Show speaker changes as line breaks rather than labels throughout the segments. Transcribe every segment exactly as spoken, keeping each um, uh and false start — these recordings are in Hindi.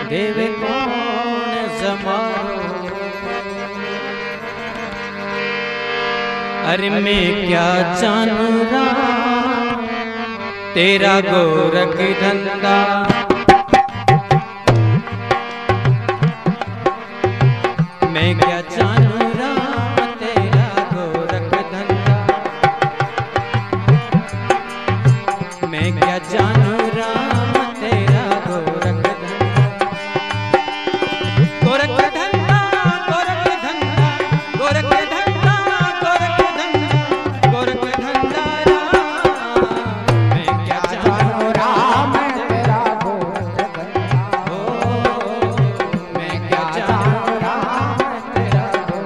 देव कौन समारो। अरे मैं क्या जानूं राम तेरा गोरख धंधा, मैं क्या जानूं राम तेरा गोरख धंधा, मैं क्या जानूं राम तेरा गोरख धंधा। गोरख धंधा गोरख धंधा गोरख धंधा गोरख धंधा गोरख धंधा राम, मैं क्या जानूं राम तेरा गोरख धंधा। ओ मैं क्या जानूं राम तेरा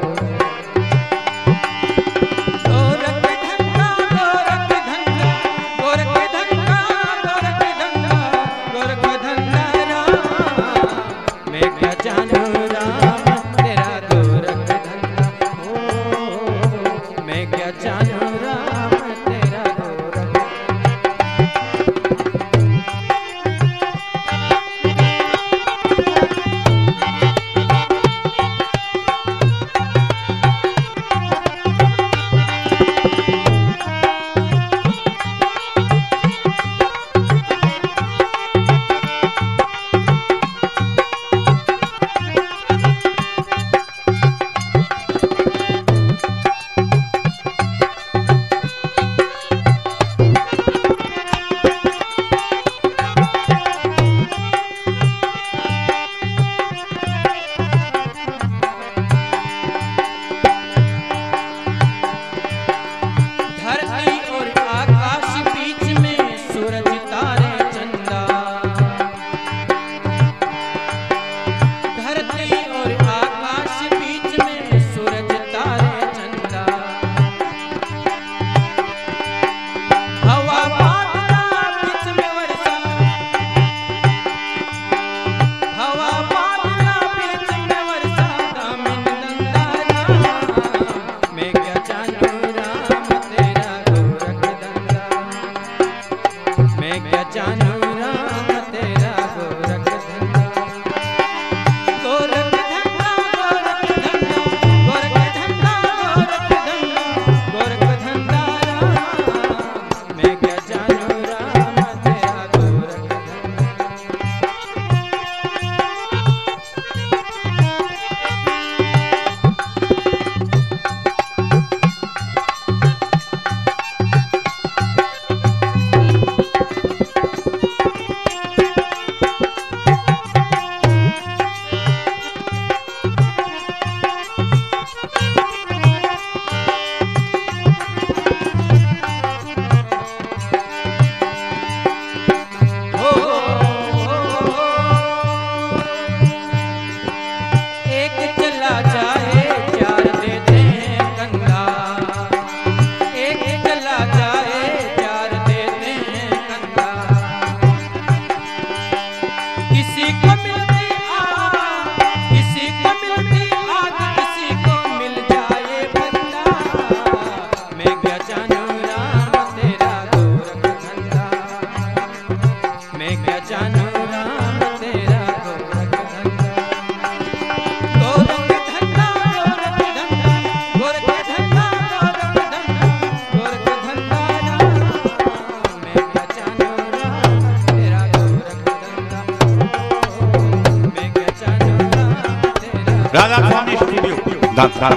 गोरख धंधा गोरख धंधा गोरख धंधा गोरख धंधा गोरख धंधा राम, मैं क्या जानूं राम तेरा गोरख धंधा। ओ मैं क्या जानूं राम तेरा गोरख। धरती और आकाश बीच में सूरज तारे चंदा, धरती और आकाश बीच में सूरज तारे चंदा। हवा बादला बीच में वर्षा, हवा बादला बीच में वर्षा, दामिन नंदा राम, मैं क्या जानूं राम तेरा गोरख धंधा, मैं क्या जानूं राम तेरा गोरख धंधा। गोरख धंधा गोरख धंधा गोरख धंधा गोरख धंधा गोरख धंधा राम, मैं क्या जानूं राम तेरा गोरख धंधा। एक चला जाए चार देते हैं कंधा, एक चला जाए चार देते हैं कंधा। किसी को मिलती आग किसी को मिलती आग किसी को मिल जाए बंदा, मैं क्या जानूं राम तेरा गोरख धंधा, मैं क्या जानूं राम तेरा गोरख धंधा। गोरख धंधा गोरख धंधा गोरख धंधा गोरख धंधा गोरख धंधा राम, मैं क्या जानूं राम तेरा गोरख धंधा। ओ मैं क्या जानूं राम तेरा।
राधा स्वामी स्टूडियो दादर।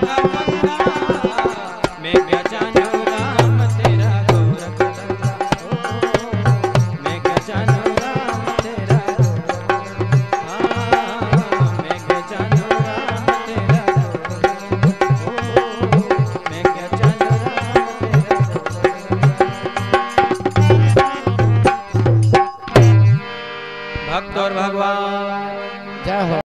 अमर